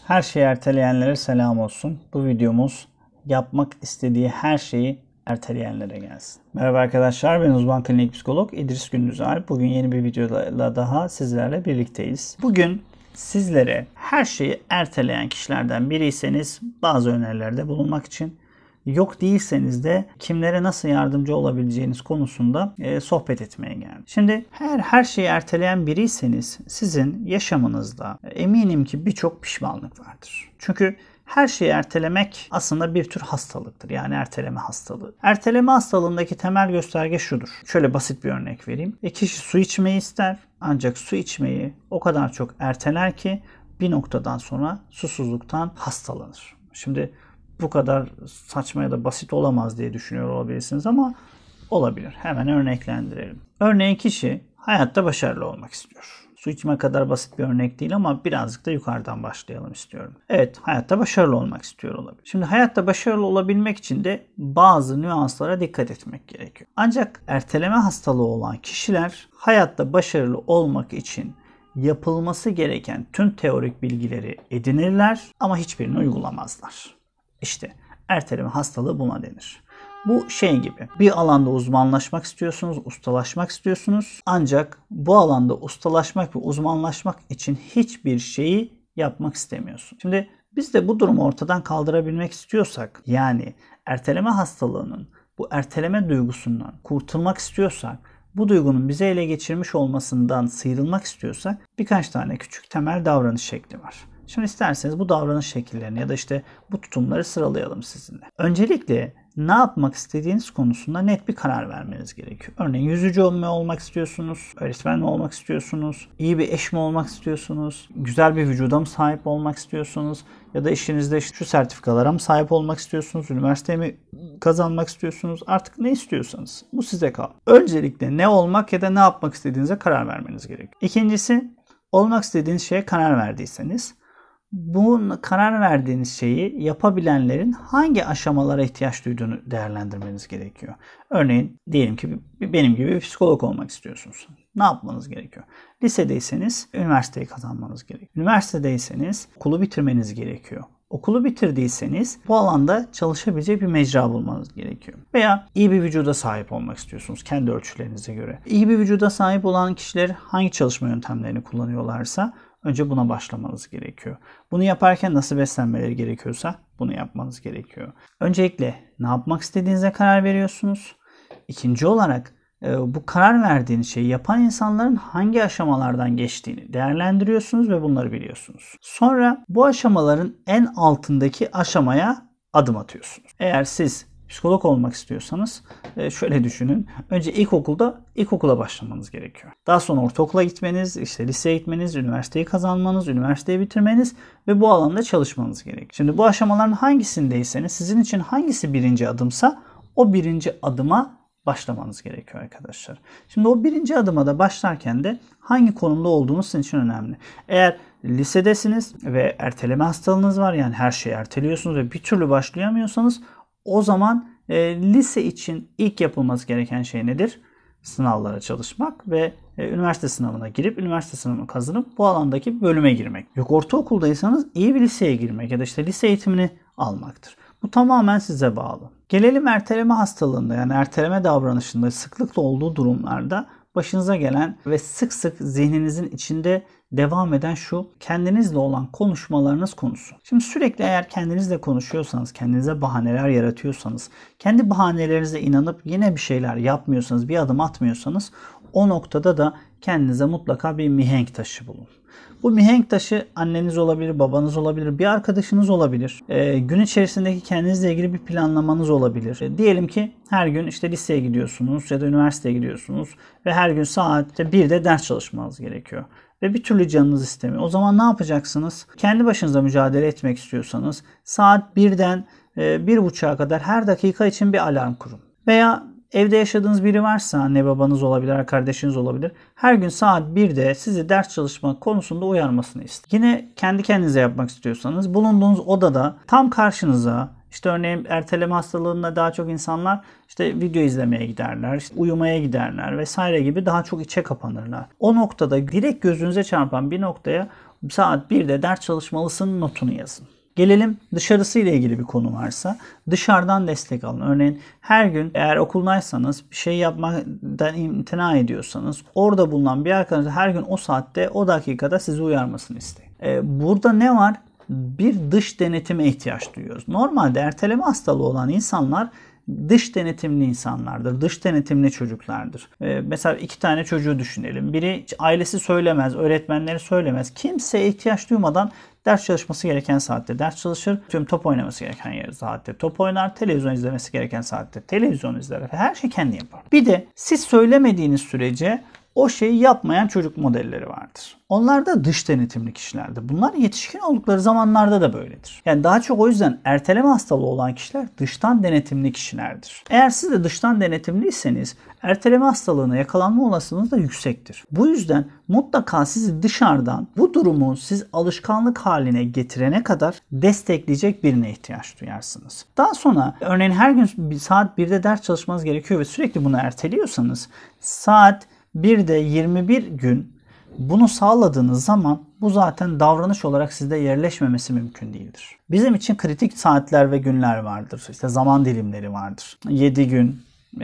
Her şeyi erteleyenlere selam olsun. Bu videomuz yapmak istediği her şeyi erteleyenlere gelsin. Merhaba arkadaşlar, ben uzman klinik psikolog İdris Gündüzalp. Bugün yeni bir videoyla daha sizlerle birlikteyiz. Bugün sizlere her şeyi erteleyen kişilerden biriyseniz bazı önerilerde bulunmak için, yok değilseniz de kimlere nasıl yardımcı olabileceğiniz konusunda sohbet etmeye geldim. Şimdi her şeyi erteleyen biriyseniz sizin yaşamınızda eminim ki birçok pişmanlık vardır. Çünkü her şeyi ertelemek aslında bir tür hastalıktır. Yani erteleme hastalığı. Erteleme hastalığındaki temel gösterge şudur. Şöyle basit bir örnek vereyim. Kişi su içmeyi ister ancak su içmeyi o kadar çok erteler ki bir noktadan sonra susuzluktan hastalanır. Şimdi bu kadar saçma ya da basit olamaz diye düşünüyor olabilirsiniz ama olabilir. Hemen örneklendirelim. Örneğin kişi hayatta başarılı olmak istiyor. Su içme kadar basit bir örnek değil ama birazcık da yukarıdan başlayalım istiyorum. Evet, hayatta başarılı olmak istiyor olabilir. Şimdi hayatta başarılı olabilmek için de bazı nüanslara dikkat etmek gerekiyor. Ancak erteleme hastalığı olan kişiler hayatta başarılı olmak için yapılması gereken tüm teorik bilgileri edinirler ama hiçbirini uygulamazlar. İşte erteleme hastalığı buna denir. Bu şey gibi, bir alanda uzmanlaşmak istiyorsunuz, ustalaşmak istiyorsunuz. Ancak bu alanda ustalaşmak ve uzmanlaşmak için hiçbir şeyi yapmak istemiyorsunuz. Şimdi biz de bu durumu ortadan kaldırabilmek istiyorsak, yani erteleme hastalığının bu erteleme duygusundan kurtulmak istiyorsak, bu duygunun bize ele geçirmiş olmasından sıyrılmak istiyorsak birkaç tane küçük temel davranış şekli var. Şimdi isterseniz bu davranış şekillerini ya da işte bu tutumları sıralayalım sizinle. Öncelikle ne yapmak istediğiniz konusunda net bir karar vermeniz gerekiyor. Örneğin yüzücü olmak istiyorsunuz, öğretmen mi olmak istiyorsunuz, iyi bir eş mi olmak istiyorsunuz, güzel bir vücuda mı sahip olmak istiyorsunuz ya da işinizde şu sertifikalara mı sahip olmak istiyorsunuz, üniversiteye mi kazanmak istiyorsunuz, artık ne istiyorsanız bu size kalmış. Öncelikle ne olmak ya da ne yapmak istediğinize karar vermeniz gerekiyor. İkincisi, olmak istediğiniz şeye karar verdiyseniz bu karar verdiğiniz şeyi yapabilenlerin hangi aşamalara ihtiyaç duyduğunu değerlendirmeniz gerekiyor. Örneğin diyelim ki benim gibi bir psikolog olmak istiyorsunuz. Ne yapmanız gerekiyor? Lisedeyseniz üniversiteyi kazanmanız gerekiyor. Üniversitedeyseniz okulu bitirmeniz gerekiyor. Okulu bitirdiyseniz bu alanda çalışabilecek bir mecra bulmanız gerekiyor. Veya iyi bir vücuda sahip olmak istiyorsunuz kendi ölçülerinize göre. İyi bir vücuda sahip olan kişiler hangi çalışma yöntemlerini kullanıyorlarsa önce buna başlamanız gerekiyor. Bunu yaparken nasıl beslenmeleri gerekiyorsa bunu yapmanız gerekiyor. Öncelikle ne yapmak istediğinize karar veriyorsunuz. İkinci olarak bu karar verdiğiniz şeyi yapan insanların hangi aşamalardan geçtiğini değerlendiriyorsunuz ve bunları biliyorsunuz. Sonra bu aşamaların en altındaki aşamaya adım atıyorsunuz. Eğer siz psikolog olmak istiyorsanız şöyle düşünün. Önce ilkokula başlamanız gerekiyor. Daha sonra ortaokula gitmeniz, işte liseye gitmeniz, üniversiteyi kazanmanız, üniversiteyi bitirmeniz ve bu alanda çalışmanız gerekiyor. Şimdi bu aşamaların hangisindeyseniz sizin için hangisi birinci adımsa o birinci adıma başlamanız gerekiyor arkadaşlar. Şimdi o birinci adıma da başlarken de hangi konumda olduğunuz sizin için önemli. Eğer lisedesiniz ve erteleme hastalığınız var, yani her şeyi erteliyorsunuz ve bir türlü başlayamıyorsanız o zaman lise için ilk yapılması gereken şey nedir? Sınavlara çalışmak ve üniversite sınavına girip üniversite sınavını kazanıp bu alandaki bölüme girmek. Yok, ortaokuldaysanız iyi bir liseye girmek ya da işte lise eğitimini almaktır. Bu tamamen size bağlı. Gelelim erteleme hastalığında, yani erteleme davranışında sıklıkla olduğu durumlarda başınıza gelen ve sık sık zihninizin içinde devam eden şu kendinizle olan konuşmalarınız konusu. Şimdi sürekli eğer kendinizle konuşuyorsanız, kendinize bahaneler yaratıyorsanız, kendi bahanelerinize inanıp yine bir şeyler yapmıyorsanız, bir adım atmıyorsanız o noktada da kendinize mutlaka bir mihenk taşı bulun. Bu mihenk taşı anneniz olabilir, babanız olabilir, bir arkadaşınız olabilir. Gün içerisindeki kendinizle ilgili bir planlamanız olabilir. Diyelim ki her gün işte liseye gidiyorsunuz ya da üniversiteye gidiyorsunuz ve her gün saat 1'de ders çalışmanız gerekiyor. Ve bir türlü canınız istemiyor. O zaman ne yapacaksınız? Kendi başınıza mücadele etmek istiyorsanız saat 1'den 1.30'a kadar her dakika için bir alarm kurun. Veya evde yaşadığınız biri varsa, anne babanız olabilir, kardeşiniz olabilir. Her gün saat 1'de sizi ders çalışmak konusunda uyarmasını isteyin. Yine kendi kendinize yapmak istiyorsanız bulunduğunuz odada tam karşınıza, işte örneğin erteleme hastalığında daha çok insanlar işte video izlemeye giderler, işte uyumaya giderler vesaire gibi daha çok içe kapanırlar. O noktada direkt gözünüze çarpan bir noktaya saat 1'de ders çalışmalısın notunu yazın. Gelelim dışarısı ile ilgili bir konu varsa dışarıdan destek alın. Örneğin her gün eğer okuldaysanız bir şey yapmaktan imtina ediyorsanız orada bulunan bir arkadaşınız her gün o saatte o dakikada sizi uyarmasını isteyin. Burada ne var? Bir dış denetime ihtiyaç duyuyoruz. Normalde erteleme hastalığı olan insanlar dış denetimli insanlardır. Dış denetimli çocuklardır. Mesela 2 tane çocuğu düşünelim. Biri ailesi söylemez, öğretmenleri söylemez. Kimseye ihtiyaç duymadan ders çalışması gereken saatte ders çalışır. Tüm top oynaması gereken saatte top oynar. Televizyon izlemesi gereken saatte televizyon izler. Her şey kendi yapar. Bir de siz söylemediğiniz sürece o şeyi yapmayan çocuk modelleri vardır. Onlar da dış denetimli kişilerdir. Bunlar yetişkin oldukları zamanlarda da böyledir. Yani daha çok o yüzden erteleme hastalığı olan kişiler dıştan denetimli kişilerdir. Eğer siz de dıştan denetimliyseniz erteleme hastalığına yakalanma olasılığınız da yüksektir. Bu yüzden mutlaka sizi dışarıdan bu durumu siz alışkanlık haline getirene kadar destekleyecek birine ihtiyaç duyarsınız. Daha sonra örneğin her gün saat 1'de ders çalışmanız gerekiyor ve sürekli bunu erteliyorsanız saat 1'de 21 gün bunu sağladığınız zaman bu zaten davranış olarak sizde yerleşmemesi mümkün değildir. Bizim için kritik saatler ve günler vardır. İşte zaman dilimleri vardır. 7 gün,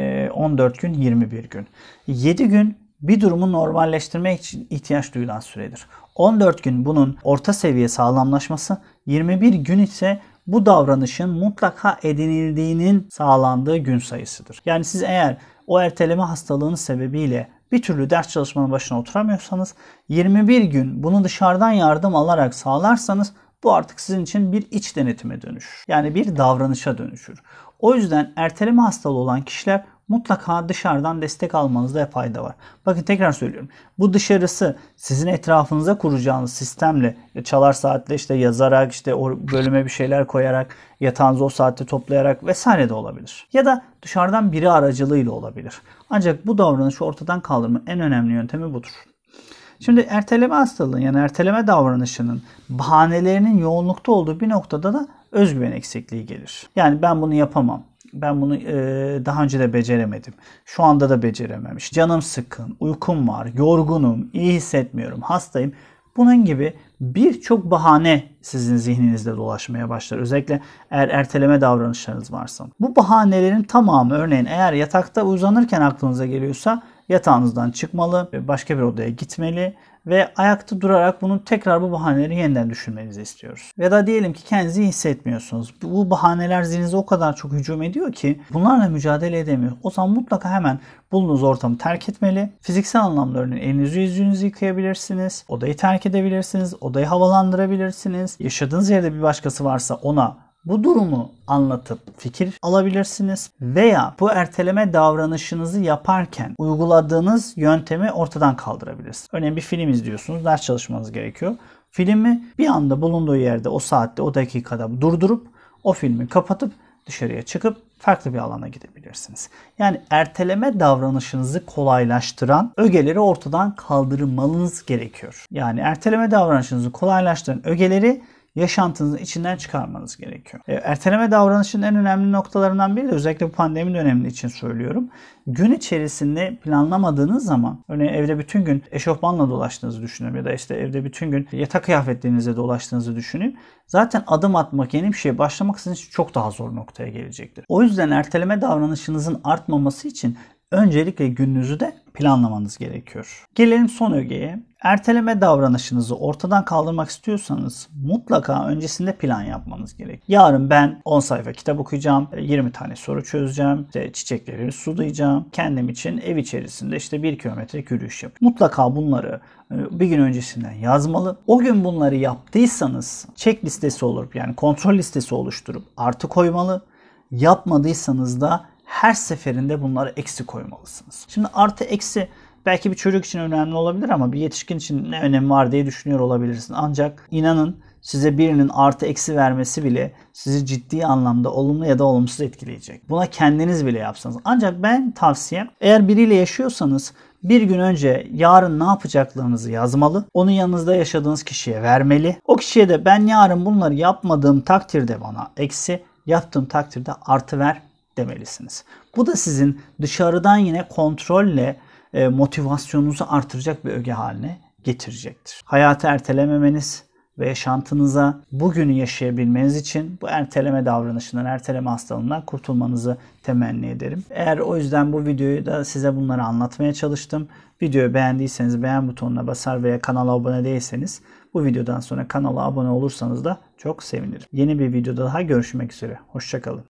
14 gün, 21 gün. 7 gün bir durumu normalleştirmek için ihtiyaç duyulan süredir. 14 gün bunun orta seviye sağlamlaşması, 21 gün ise bu davranışın mutlaka edinildiğinin sağlandığı gün sayısıdır. Yani siz eğer o erteleme hastalığının sebebiyle bir türlü ders çalışmanın başına oturamıyorsanız 21 gün bunu dışarıdan yardım alarak sağlarsanız bu artık sizin için bir iç denetime dönüşür. Yani bir davranışa dönüşür. O yüzden erteleme hastalığı olan kişiler mutlaka dışarıdan destek almanızda fayda var. Bakın tekrar söylüyorum. Bu dışarısı sizin etrafınıza kuracağınız sistemle çalar saatle işte yazarak işte o bölüme bir şeyler koyarak yatağınızı o saatte toplayarak vesaire de olabilir. Ya da dışarıdan biri aracılığıyla olabilir. Ancak bu davranışı ortadan kaldırmanın en önemli yöntemi budur. Şimdi erteleme hastalığı yani erteleme davranışının bahanelerinin yoğunlukta olduğu bir noktada da özgüven eksikliği gelir. Yani ben bunu yapamam. Ben bunu daha önce de beceremedim. Şu anda da becerememiş. Canım sıkkın, uykum var, yorgunum, iyi hissetmiyorum, hastayım. Bunun gibi birçok bahane sizin zihninizde dolaşmaya başlar. Özellikle eğer erteleme davranışlarınız varsa. Bu bahanelerin tamamı örneğin eğer yatakta uzanırken aklınıza geliyorsa yatağınızdan çıkmalı, başka bir odaya gitmeli ve ayakta durarak bunu tekrar bu bahaneleri yeniden düşünmenizi istiyoruz. Ya da diyelim ki kendinizi iyi hissetmiyorsunuz. Bu bahaneler zihninize o kadar çok hücum ediyor ki bunlarla mücadele edemiyor. O zaman mutlaka hemen bulunduğunuz ortamı terk etmeli. Fiziksel anlamda örneğin elinizi yüzünüzü yıkayabilirsiniz. Odayı terk edebilirsiniz. Odayı havalandırabilirsiniz. Yaşadığınız yerde bir başkası varsa ona bu durumu anlatıp fikir alabilirsiniz veya bu erteleme davranışınızı yaparken uyguladığınız yöntemi ortadan kaldırabilirsiniz. Örneğin bir film izliyorsunuz, ders çalışmanız gerekiyor. Filmi bir anda bulunduğu yerde o saatte o dakikada durdurup o filmi kapatıp dışarıya çıkıp farklı bir alana gidebilirsiniz. Yani erteleme davranışınızı kolaylaştıran ögeleri ortadan kaldırmanız gerekiyor. Yani erteleme davranışınızı kolaylaştıran ögeleri yaşantınızın içinden çıkarmanız gerekiyor. Erteleme davranışının en önemli noktalarından biri de özellikle bu pandemi dönemi için söylüyorum. Gün içerisinde planlamadığınız zaman örneğin evde bütün gün eşofmanla dolaştığınızı düşünün ya da işte evde bütün gün yatak kıyafetlerinizle dolaştığınızı düşünün. Zaten adım atmak, yeni bir şeye başlamak sizin için çok daha zor noktaya gelecektir. O yüzden erteleme davranışınızın artmaması için öncelikle gününüzü de planlamanız gerekiyor. Gelelim son ögeye. Erteleme davranışınızı ortadan kaldırmak istiyorsanız mutlaka öncesinde plan yapmanız gerek. Yarın ben 10 sayfa kitap okuyacağım, 20 tane soru çözeceğim, işte çiçekleri sulayacağım, kendim için ev içerisinde işte 1 kilometre yürüyüş yapacağım. Mutlaka bunları bir gün öncesinden yazmalı. O gün bunları yaptıysanız check listesi olup yani kontrol listesi oluşturup artı koymalı. Yapmadıysanız da her seferinde bunları eksi koymalısınız. Şimdi artı eksi belki bir çocuk için önemli olabilir ama bir yetişkin için ne önemi var diye düşünüyor olabilirsin. Ancak inanın size birinin artı eksi vermesi bile sizi ciddi anlamda olumlu ya da olumsuz etkileyecek. Buna kendiniz bile yapsanız. Ancak ben tavsiyem eğer biriyle yaşıyorsanız bir gün önce yarın ne yapacaklarınızı yazmalı. Onu yanınızda yaşadığınız kişiye vermeli. O kişiye de ben yarın bunları yapmadığım takdirde bana eksi, yaptığım takdirde artı ver demelisiniz. Bu da sizin dışarıdan yine kontrolle motivasyonunuzu artıracak bir öge haline getirecektir. Hayatı ertelememeniz ve yaşantınıza bugünü yaşayabilmeniz için bu erteleme davranışından, erteleme hastalığından kurtulmanızı temenni ederim. Eğer o yüzden bu videoyu da size bunları anlatmaya çalıştım. Videoyu beğendiyseniz beğen butonuna basar veya kanala abone değilseniz bu videodan sonra kanala abone olursanız da çok sevinirim. Yeni bir videoda daha görüşmek üzere. Hoşça kalın.